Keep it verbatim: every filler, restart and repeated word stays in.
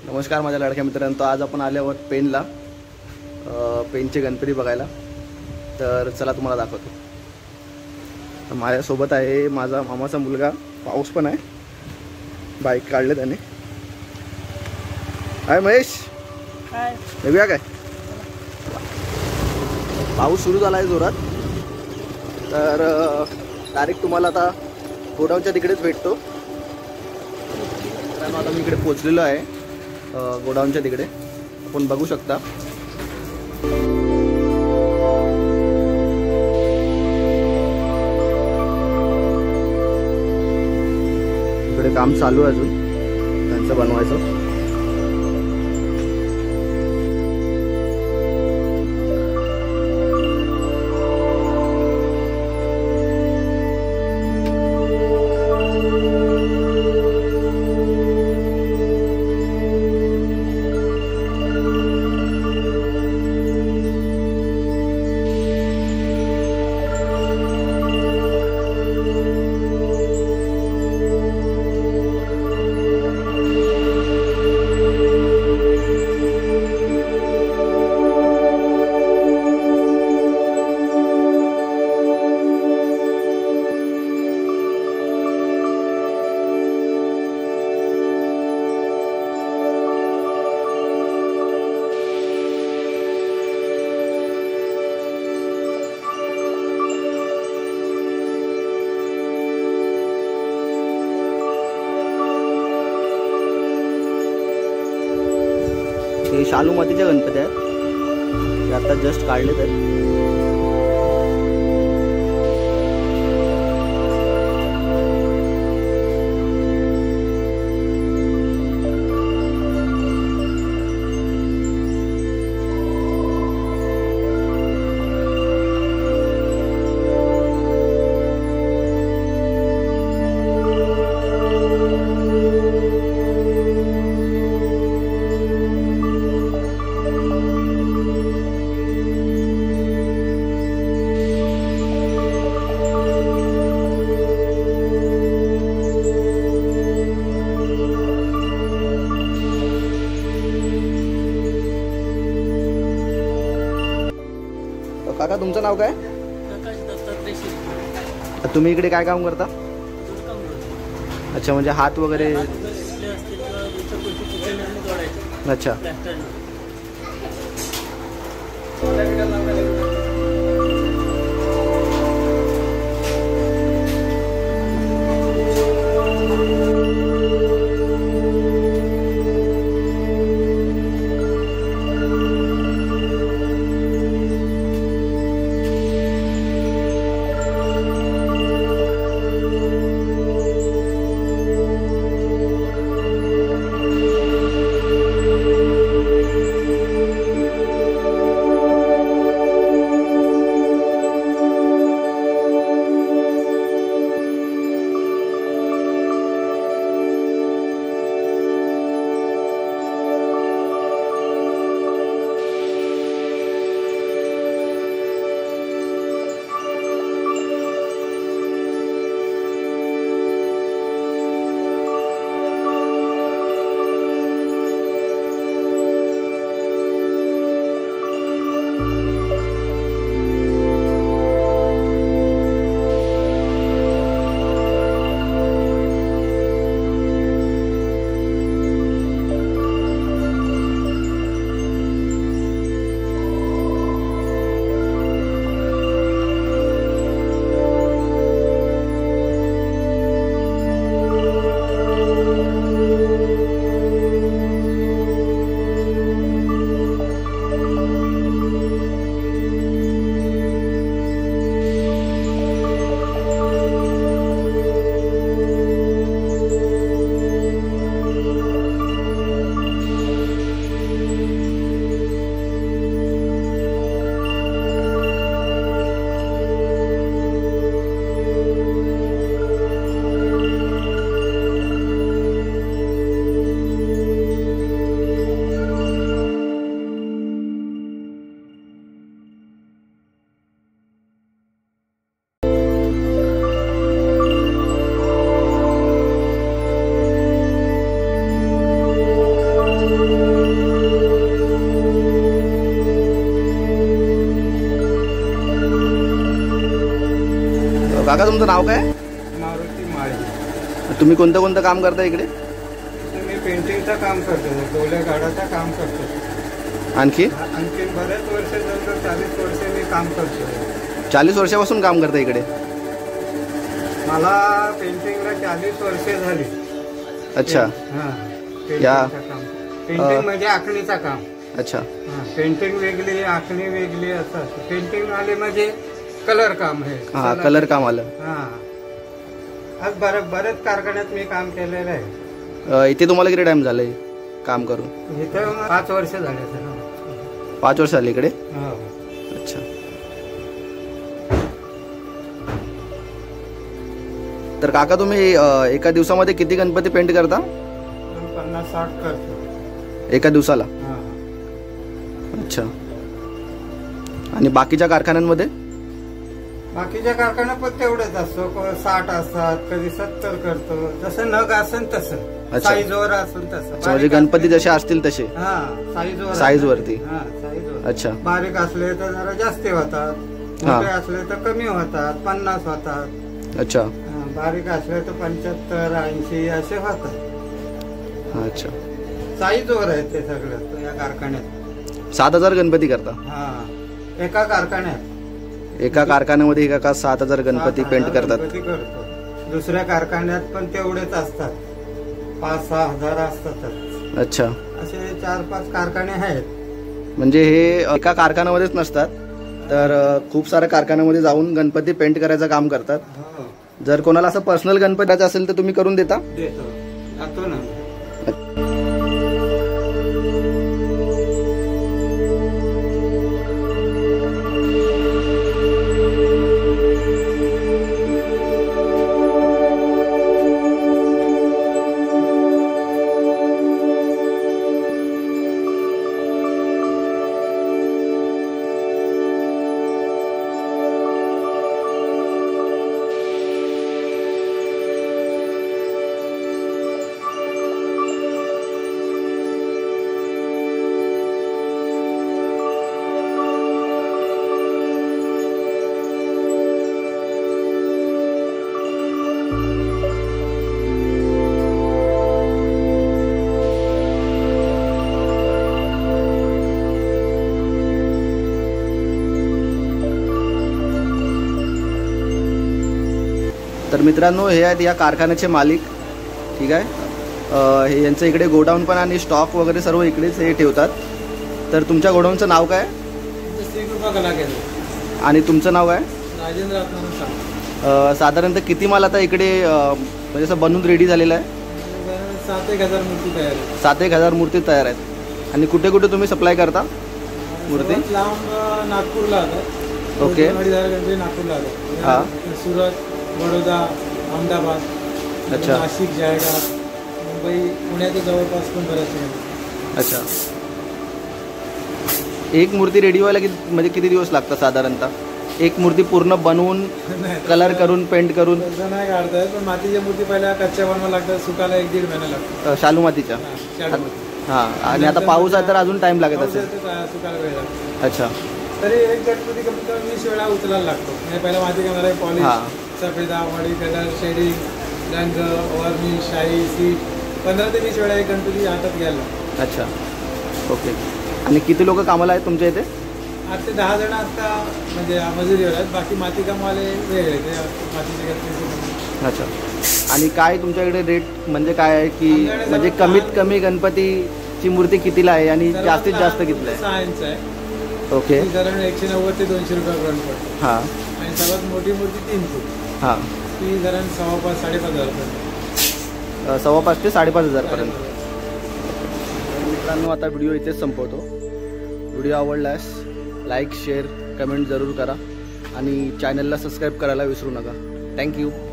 नमस्कार माझ्या लाडक्या मित्रांनो, आज आपण आले आहोत पेनला, पेनचे गणपती बघायला. तर चला तुम्हाला दाखवतो. तर माझ्यासोबत आहे माझा मामाचा मुलगा. पाऊस पण आहे, बाईक काढले त्याने. हाय महेश, हाय. येऊया काय? पाऊस सुरू झाला आहे जोरात. तर डायरेक्ट तुम्हाला आता गोडाऊनच्या तिकडेच भेटतो. मित्रांनो, आता मी इकडे पोचलेलो आहे गोडाऊनच्या तिकडे. आपण बघू शकता इकडे काम चालू आहे अजून त्यांचं बनवायचं. हे शालू मातीचे गणपती आहेत, ते आता जस्ट काढले. तर काका, तुमचं नाव काय? तुम्ही इकडे काय काम करता? अच्छा, म्हणजे हात वगैरे. अच्छा. काका तुमचं नाव काय? मारुती माळी. तुम्ही कोणतं कोणतं काम करता इकडे? मी पेंटिंगचं काम करतो, डोले गाडाचं काम करतो. आणखी आणखी बरेच वर्ष जवळजवळ चाळीस वर्ष मी काम करतो. चाळीस वर्षापासून काम करता इकडे? मला पेंटिंगला चाळीस वर्षे झाली. अच्छा. हां, या काम पेंटिंग म्हणजे आखणीचं काम. अच्छा. हां, पेंटिंग वेगळी, आखणी वेगळी असं. पेंटिंग आले म्हणजे कलर काम आहे. हा, कलर काम आलं. हां, आज बरेच बरेच कारखान्यात मी काम केलेलं आहे. अ, इथे तुम्हाला किती टाइम झालंय काम करून? इथं पाच वर्ष झाले सर. पाच वर्ष झाली इकडे? हो. अच्छा. तर काका तुम्ही अ, एका दिवसामध्ये किती गणपती पेंट करता? पन्नास साठ करतो एका दिवसाला? हां. अच्छा. आणि बाकीच्या कारखान्यांमध्ये? बाकीच्या कारखान्यात पण तेवढेच असतो. साठ असतात, कधी सत्तर करतो. जसं नग असेल तसं, अच्छा. साईजवर असेल तसं. अच्छा, म्हणजे गणपती जसे असतील तसे? हा, साईजवर. साईज वरती? हा, साईजवर. अच्छा. बारीक असले तर जरा जास्ती होतात, मोठे असले तर कमी होतात, पन्नास होतात. अच्छा. हा, बारीक असले तर पंच्याहत्तर ऐंशी असे होतात. अच्छा. साईजवर आहे ते सगळं या कारखान्यात. सात हजार गणपती करता? हा, एका कारखान्यात. एका कारखान्यामध्ये एका का सात हजार गणपती पेंट करतात? गणपती करतो. दुसऱ्या कारखान्यात पण तेवढेच असतात, पाच सहा हजार असतातच. अच्छा. असे चार पाच कारखाने आहेत. म्हणजे हे एका कारखान्यामध्येच नसतात, तर अ, खूप साऱ्या कारखान्यामध्ये जाऊन गणपती पेंट करायचं काम करतात. हो, जर कोणाला असं पर्सनल गणपती असेल तर तुम्ही करून देता? देतो, जातो ना. तर मित्रांनो, हे आहेत या कारखान्याचे मालिक. ठीक आहे. अ, हे यांचं इकडे गोडाऊन पण आणि स्टॉक वगैरे सर्व इकडेच हे ठेवतात. तर तुमच्या गोडाऊनचं नाव काय? आणि तुमचं नाव काय? राजेंद्र. अ, साधारणतः किती माल आता इकडे अ, म्हणजे असं बनवून रेडी झालेला आहे? सात एक हजार मूर्ती तयार आहे. सात एक हजार मूर्ती तयार आहेत. आणि कुठे कुठे तुम्ही सप्लाय करता मूर्ती? लांब नागपूरला आता. ओके. नागपूरला आता. हां. सुरत, बडोदा, अहमदाबाद, अच्छा. नाशिक, जळगाव, मुंबई, पुण्याच्या जवळपास पण बऱ्याच. अच्छा. एक मूर्ती रेडी व्हायला किती म्हणजे किती दिवस लागतात साधारणतः? एक मूर्ती पूर्ण बनवून कलर करून पेंट करून? तसं नाही काढता येत, पण मातीच्या मूर्ती पहिल्या कच्च्या बनवायला लागतात, सुकायला एक दीड महिना लागतो. शालू मातीच्या? हां. आणि आता पाऊस आहे तर अजून टाइम लागत असेल? सुकायला वेळ लागतो. अच्छा. तरी एक गणपती कमीत कमी वीस वेळा उचलायला लागतो. म्हणजे पहिला माती करणार, पॉलिश, सफेदा, मडी, कलर, शेडिंग, रंग, वर्णी, शाई, सीट, पंधरा ते वीस वेळा एक गणपती हातात घ्यायला. अच्छा. ओके. आणि किती लोक कामाला आहेत तुमच्या इथे? आठ ते दहा जण आता म्हणजे मजुरीवर आहेत. बाकी माती कामवाले वेगळे ते मातीचे गणपती. अच्छा. आणि काय तुमच्याकडे रेट म्हणजे काय आहे की म्हणजे कमीत कमी गणपतीची मूर्ती कितीला आहे आणि जास्तीत जास्त कितीला आहे? सहा इंच आहे. ओके. साधारण एकशे नव्वद ते दोनशे रुपयापर्यंत पडते. हां. आणि सर्वात मोठी मूर्ती तीन फूट. हां. ती साधारण सव्वा पाच साडेपाच हजारपर्यंत. सव्वा पाच ते साडेपाच हजारपर्यंत. मित्रांनो, आता व्हिडिओ इथेच संपवतो. व्हिडिओ आवडल्यास लाईक, शेअर, कमेंट जरूर करा आणि चॅनलला सबस्क्राईब करायला विसरू नका. थँक्यू.